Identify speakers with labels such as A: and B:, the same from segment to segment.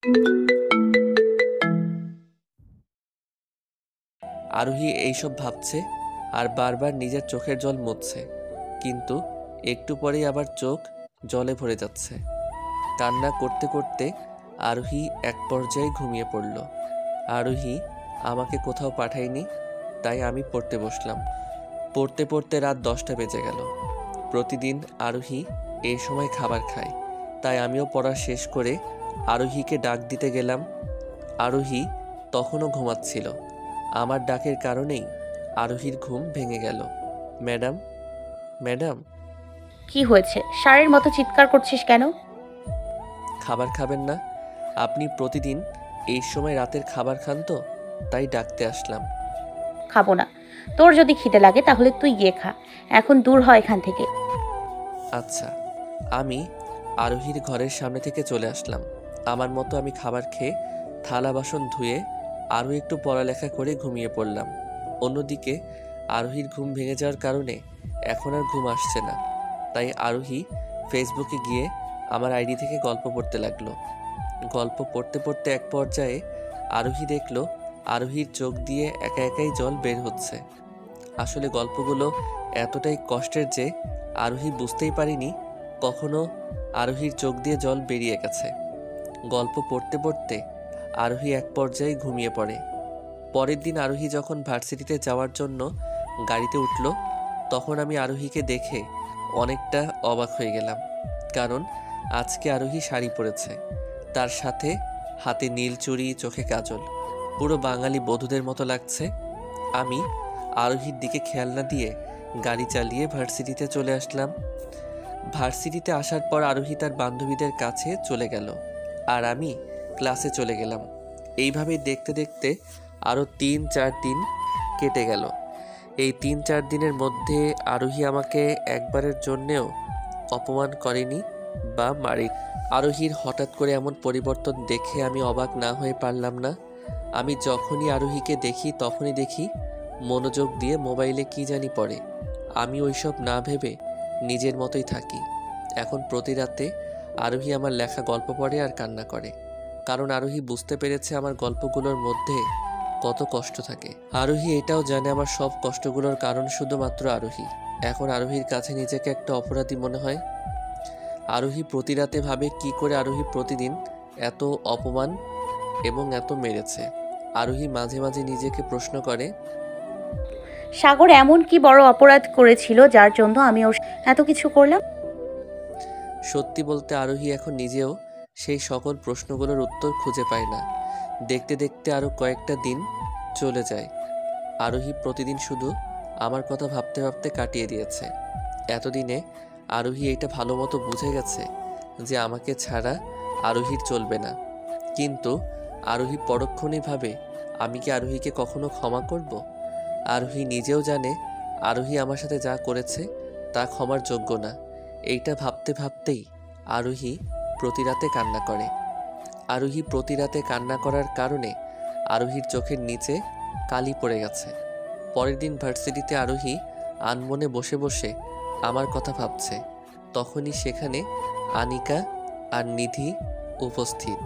A: আরোহী এইসব ভাবছে আর বারবার নিজের চোখের জল মুছছে, কিন্তু একটু পরেই আবার চোখ জলে ভরে যাচ্ছে। কান্না করতে করতে আরোহী এক পর্যায়ে ঘুমিয়ে পড়ল। আরোহী আমাকে কোথাও পাঠায়নি, তাই আমি পড়তে বসলাম। পড়তে পড়তে রাত 10টা বেজে গেল। প্রতিদিন আরোহী এই সময় খাবার খায়, তাই আমিও পড়া শেষ করে আরোহীকে ডাক দিতে গেলাম। আরোহী তখনও ঘুমাচ্ছিল। আমার ডাকের কারণেই আরোহীর ঘুম ভেঙে গেল। Madam, madam.
B: কি হয়েছে? ষাঁড়ের মতো চিৎকার করছিস কেন?
A: খাবার খাবেন না? আপনি প্রতিদিন এই সময় রাতের খাবার খান তো, তাই ডাকতে আসলাম।
B: খাবো না। তোর যদি খিদে লাগে তাহলে তুই গিয়ে খা। এখন দূর হয় এখান থেকে।
A: আচ্ছা। আমি আরোহীর ঘরের সামনে থেকে চলে আসলাম। আমার মতো আমি খাবার খেয়ে থালা বাসন ধুয়ে আরও একটু পড়ালেখা করে ঘুমিয়ে পড়লাম। অন্যদিকে আরোহীর ঘুম ভেঙে যাওয়ার কারণে এখন আর ঘুম আসছে না, তাই আরোহী ফেসবুকে গিয়ে আমার আইডি থেকে গল্প পড়তে লাগলো। গল্প পড়তে পড়তে এক পর্যায়ে আরোহী দেখলো আরোহীর চোখ দিয়ে একা একাই জল বের হচ্ছে। আসলে গল্পগুলো এতটাই কষ্টের যে আরোহী বুঝতেই পারিনি কখনো আরোহীর চোখ দিয়ে জল বেরিয়ে গেছে। গল্প পড়তে পড়তে আরোহী এক পর্যায়ে ঘুমিয়ে পড়ে। পরের দিন আরোহী যখন ভার্সিটিতে যাওয়ার জন্য গাড়িতে উঠল, তখন আমি আরোহীকে দেখে অনেকটা অবাক হয়ে গেলাম। কারণ আজকে আরোহী শাড়ি পরেছে, তার সাথে হাতে নীল চুড়ি, চোখে কাজল, পুরো বাঙালি বধূদের মতো লাগছে। আমি আরোহীর দিকে খেয়াল না দিয়ে গাড়ি চালিয়ে ভার্সিটিতে চলে আসলাম। ভার্সিটিতে আসার পর আরোহী তার বান্ধবীদের কাছে চলে গেল, আর আমি ক্লাসে চলে গেলাম। এইভাবে দেখতে দেখতে আরও 3-4 দিন কেটে গেল। এই 3-4 দিনের মধ্যে আরোহী আমাকে একবারের জন্যেও অপমান করেনি বা মারেনি। আরোহীর হঠাৎ করে এমন পরিবর্তন দেখে আমি অবাক না হয়ে পারলাম না। আমি যখনই আরোহীকে দেখি তখনই দেখি মনোযোগ দিয়ে মোবাইলে কি জানি পড়ে। আমি ওইসব না ভেবে নিজের মতোই থাকি। এখন প্রতি রাতে আরোহী আমার লেখা গল্প পড়ে আর কান্না করে, কারণ আরোহী বুঝতে পেরেছে আমার গল্পগুলোর মধ্যে কত কষ্ট থাকে। আরোহী এটাও জানে আমার সব কষ্টগুলোর কারণ শুধুমাত্র আরোহী। এখন আরোহীর কাছে নিজেকে একটা অপরাধী মনে হয়। আরোহী প্রতি রাতে ভাবে কি করে আরোহী প্রতিদিন এত অপমান এবং এত মেরেছে। আরোহী মাঝে মাঝে নিজেকে প্রশ্ন করে,
B: সাগর এমন কি বড় অপরাধ করেছিল যার জন্য আমি ওর এত কিছু করলাম?
A: সত্যি বলতে আরোহী এখন নিজেও সেই সকল প্রশ্নগুলোর উত্তর খুঁজে পায় না। দেখতে দেখতে আরও কয়েকটা দিন চলে যায়। আরোহী প্রতিদিন শুধু আমার কথা ভাবতে ভাবতে কাটিয়ে দিয়েছে। এতদিনে আরোহী এটা ভালো মতো বুঝে গেছে যে আমাকে ছাড়া আরোহীর চলবে না। কিন্তু আরোহী পরক্ষণেই ভাবে, আমি কি আরোহীকে কখনো ক্ষমা করব? আরোহী নিজেও জানে আরোহী আমার সাথে যা করেছে তা ক্ষমার যোগ্য না। এইটা ভাবতে ভাবতেই আরোহী প্রতি রাতে কান্না করে। আরোহী প্রতি রাতে কান্না করার কারণে আরোহীর চোখের নিচে কালি পড়ে গেছে। পরের দিন ভার্সিটিতে আরোহী আনমনে বসে বসে আমার কথা ভাবছে। তখনই সেখানে আনিকা আর নিধি উপস্থিত।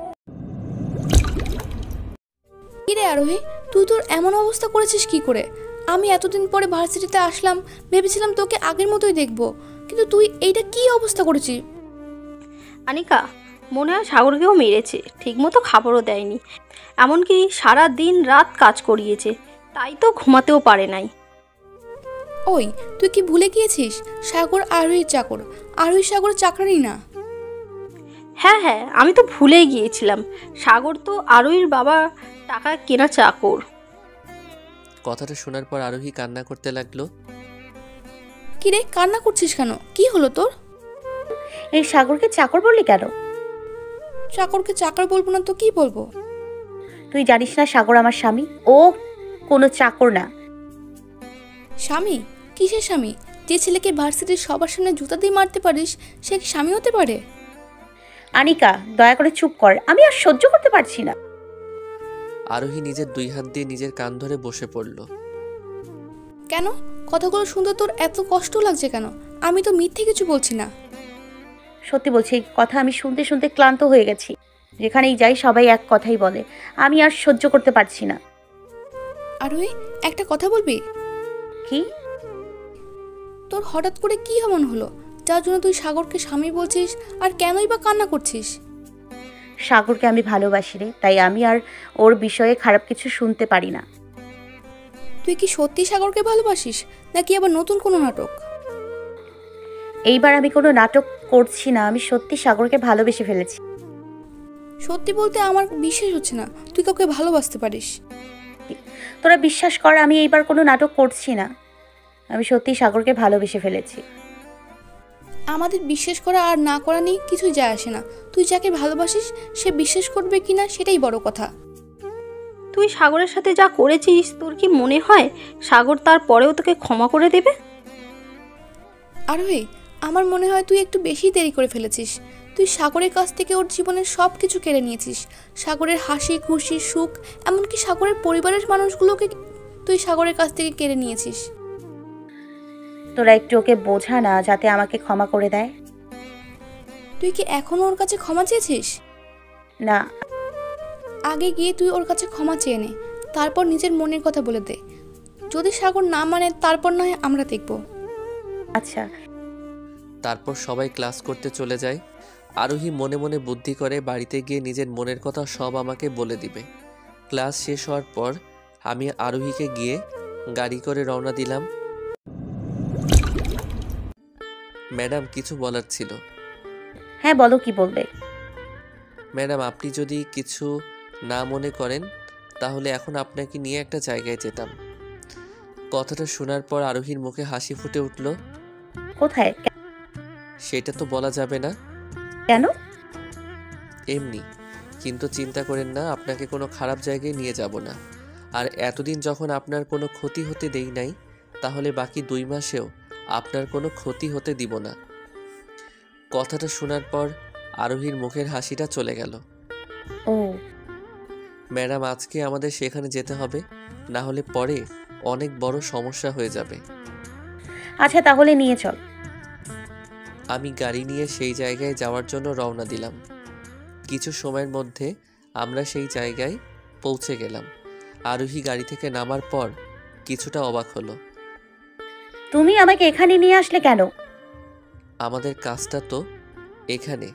C: কিরে আরোহী, তুই তোর এমন অবস্থা করেছিস কি করে? আমি এতদিন পরে ভার্সিটিতে আসলাম, ভেবেছিলাম তোকে আগের মতোই দেখবো, কিন্তু তুই এইটা কি অবস্থা করেছিস?
D: আনিকা, মনে হয় সাগরকেও মেরেছে, ঠিকমতো খাবারও দেয়নি, এমনকি সারা দিন রাত কাজ করিয়েছে, তাই তো ঘুমাতেও পারে নাই।
C: ওই, তুই কি ভুলে গিয়েছিস সাগর আরোহীর চাকর? আরোহী সাগরের চাকরানি না।
D: হ্যাঁ হ্যাঁ, আমি তো ভুলেই গিয়েছিলাম, সাগর তো আরোহীর বাবা টাকা কেনা চাকর।
A: কথাটা শোনার পর আরোহী কান্না করতে লাগলো।
C: কিরে, কান্না করছিস কেন? কি হলো তোর?
B: এই সাগরকে চাকর বললি কেন?
C: চাকরকে চাকর বলবো না তো কি বলবো?
B: তুই জানিস না সাগর আমার স্বামী? ও কোনো চাকর না।
C: স্বামী? কিসের স্বামী? যে ছেলেকে ভার্সিটির সবার সামনে জুতা দিয়ে মারতে পারিস সে কি স্বামী হতে পারে?
B: আনিকা, দয়া করে চুপ কর, আমি আর সহ্য করতে পারছি না।
A: আরোহী নিজের 2 হাত দিয়ে নিজের কান ধরে বসে পড়ল।
C: কেন? কথাগুলো শুনতে তোর এত কষ্ট লাগছে কেন? আমি তো মিথ্যে কিছু বলছি না।
B: সত্যি বলছি, এই কথা আমি শুনতে শুনতে ক্লান্ত হয়ে গেছি। যেখানেই যাই সবাই এক কথাই বলে। আমি আর সহ্য করতে পারছি না।
C: আরোহী, একটা কথা বলবি?
B: কি?
C: তোর হঠাৎ করে কি এমন হলো যার জন্য তুই সাগরকে স্বামী বলছিস, আর কেনই বা কান্না করছিস?
B: সাগরকে আমি ভালোবাসি রে, তাই আমি আর ওর বিষয়ে খারাপ কিছু শুনতে পারি না।
C: তুই কি সত্যি সাগরকে ভালোবাসিস, নাকি আবার নতুন কোনো নাটক?
B: এইবার আমি কোনো নাটক করছি না, আমি সত্যি সাগরকে ভালোবেসে ফেলেছি।
C: সত্যি বলতে আমার বিশ্বাস হচ্ছে না তুই কাউকে ভালোবাসতে পারিস।
B: তোরা বিশ্বাস কর, আমি এইবার কোনো নাটক করছি না, আমি সত্যি সাগরকে ভালোবেসে ফেলেছি।
C: আমাদের বিশ্বাস করা আর না করা নিয়ে কিছুই যায় আসে না। তুই যাকে ভালোবাসিস সে বিশ্বাস করবে কিনা সেটাই বড় কথা।
D: তুই সাগরের সাথে যা করেছিস, তোর কি মনে হয় সাগর তার পরেও তোকে ক্ষমা করে দেবে?
C: আরোহী, আমার মনে হয় তুই একটু বেশি দেরি করে ফেলেছিস। তুই সাগরের কাছ থেকে ওর জীবনের সব কিছু কেড়ে নিয়েছিস। সাগরের হাসি খুশি সুখ, এমনকি সাগরের পরিবারের মানুষগুলোকে তুই সাগরের কাছ থেকে কেড়ে নিয়েছিস।
B: তোরা একটু ওকে বোঝা না, যাতে আমাকে ক্ষমা করে দেয়।
C: তুই কি এখনো ওর কাছে ক্ষমা চেয়েছিস?
B: না।
C: আগে গিয়ে তুই ওর কাছে ক্ষমা চেয়ে নে, তারপর নিজের মনের কথা বলে দে। যদি সাগর না মানে তারপর না হয় আমরা দেখব।
B: আচ্ছা।
A: তারপর সবাই ক্লাস করতে চলে যায়। আরোহী মনে মনে বুদ্ধি করে বাড়িতে গিয়ে নিজের মনের কথা সব আমাকে বলে দিবে। ক্লাস শেষ হওয়ার পর আমি আরোহীকে গিয়ে গাড়ি করে রওনা দিলাম। ম্যাডাম, কিছু বলার ছিল।
B: হ্যাঁ বলো, কি বলবে?
A: ম্যাডাম, আপনি যদি কিছু না মনে করেন তাহলে এখন আপনাকে নিয়ে একটা জায়গায় যেতাম। কথাটা শোনার পর আরোহীর মুখে হাসি ফুটে উঠল।
B: কোথায়?
A: সেটা তো বলা যাবে না।
B: কেন?
A: এমনি। কিন্তু চিন্তা করেন না, আপনাকে কোনো খারাপ জায়গায় নিয়ে যাব না। আর এতদিন যখন আপনার কোনো ক্ষতি হতে দেই নাই, তাহলে বাকি 2 মাসেও আপনার কোনো ক্ষতি হতে দিব না। কথাটা শোনার পর আরোহীর মুখের হাসিটা চলে গেল।
B: ও
A: ম্যাডাম, আজকে আমাদের সেখানে যেতে হবে, না হলে পরে অনেক বড় সমস্যা হয়ে যাবে।
B: আচ্ছা, তাহলে নিয়ে চল।
A: আমি গাড়ি নিয়ে সেই জায়গায় যাওয়ার জন্য রওনা দিলাম। কিছু সময়ের মধ্যে আমরা সেই জায়গায় পৌঁছে গেলাম। আরোহী গাড়ি থেকে নামার পর কিছুটা অবাক হলো।
B: তুমি আমাকে এখানে নিয়ে আসলে কেন?
A: আমাদের কাজটা তো এখানে।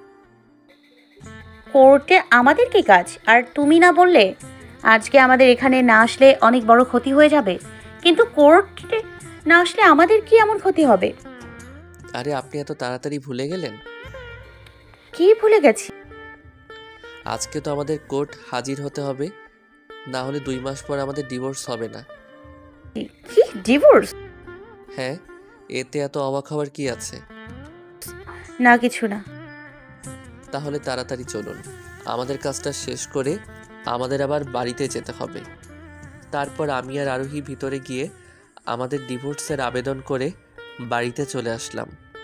B: কোর্টে আমাদের কি কাজ? আর তুমি না বললে আজকে আমাদের এখানে না আসলে অনেক বড় ক্ষতি হয়ে যাবে? কিন্তু কোর্টে না আসলে আমাদের কি এমন ক্ষতি হবে?
A: আরে, আপনি এত তাড়াতাড়ি ভুলে গেলেন?
B: কি ভুলে গেছি?
A: আজকে তো আমাদের কোর্ট হাজির হতে হবে, না হলে 2 মাস পর আমাদের ডিভোর্স হবে না।
B: কি ডিভোর্স?
A: হ্যাঁ, এতে এত অবাক হওয়ার কি আছে?
B: না, কিছু না।
A: তাহলে তাড়াতাড়ি চলুন, আমাদের কাজটা শেষ করে আমাদের আবার বাড়িতে যেতে হবে। তারপর আমি আর আরোহী ভিতরে গিয়ে আমাদের ডিভোর্সের আবেদন করে বাড়িতে চলে আসলাম।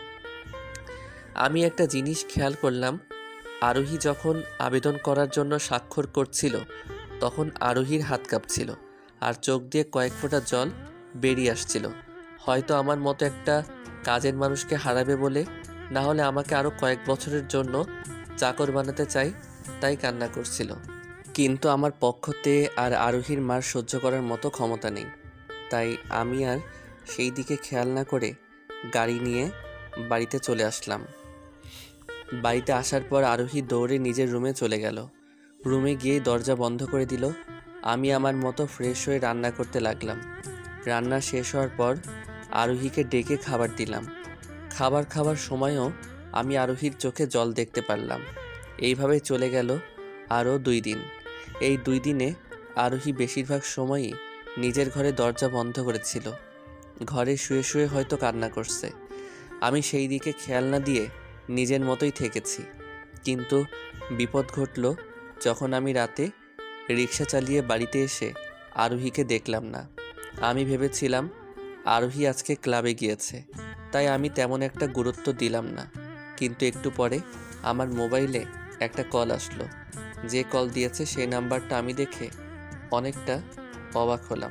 A: আমি একটা জিনিস খেয়াল করলাম, আরোহী যখন আবেদন করার জন্য স্বাক্ষর করছিল তখন আরোহীর হাত কাঁপছিল আর চোখ দিয়ে কয়েক ফোঁটা জল বেরিয়ে আসছিল। হয়তো আমার মতো একটা কাজের মানুষকে হারাবে বলে, না হলে আমাকে আরও কয়েক বছরের জন্য চাকর বানাতে চাই, তাই কান্না করছিল। কিন্তু আমার পক্ষতে আর আরোহীর মার সহ্য করার মতো ক্ষমতা নেই, তাই আমি আর সেই দিকে খেয়াল না করে গাড়ি নিয়ে বাড়িতে চলে আসলাম। বাড়িতে আসার পর আরোহী দৌড়ে নিজের রুমে চলে গেল। রুমে গিয়ে দরজা বন্ধ করে দিল। আমি আমার মতো ফ্রেশ হয়ে রান্না করতে লাগলাম। রান্না শেষ হওয়ার পর আরোহীকে ডেকে খাবার দিলাম। খাবার খাওয়ার সময়ও আমি আরোহীর চোখে জল দেখতে পারলাম। এইভাবে চলে গেল আরও 2 দিন। এই 2 দিনে আরোহী বেশিরভাগ সময়ই নিজের ঘরে দরজা বন্ধ করেছিল। ঘরে শুয়ে শুয়ে হয়তো কান্না করছে। আমি সেই দিকে খেয়াল না দিয়ে নিজের মতোই থেকেছি। কিন্তু বিপদ ঘটল যখন আমি রাতে রিক্সা চালিয়ে বাড়িতে এসে আরোহীকে দেখলাম না। আমি ভেবেছিলাম আরোহী আজকে ক্লাবে গিয়েছে, তাই আমি তেমন একটা গুরুত্ব দিলাম না। কিন্তু একটু পরে আমার মোবাইলে একটা কল আসলো। যে কল দিয়েছে সেই নাম্বারটা আমি দেখে অনেকটা অবাক হলাম।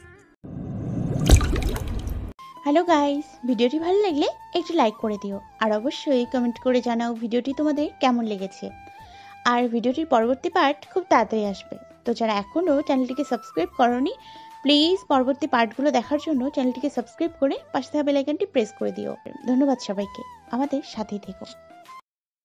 E: হ্যালো গাইস, ভিডিওটি ভালো লাগলে একটু লাইক করে দিও আর অবশ্যই কমেন্ট করে জানাও ভিডিওটি তোমাদের কেমন লেগেছে। আর ভিডিওটির পরবর্তী পার্ট খুব তাড়াতাড়ি আসবে। তো যারা এখনও চ্যানেলটিকে সাবস্ক্রাইব করোনি, প্লিজ পরবর্তী পার্টগুলো দেখার জন্য চ্যানেলটিকে সাবস্ক্রাইব করে পাশে থাকা বেল আইকনটি প্রেস করে দিও। ধন্যবাদ সবাইকে, আমাদের সাথেই থেকো।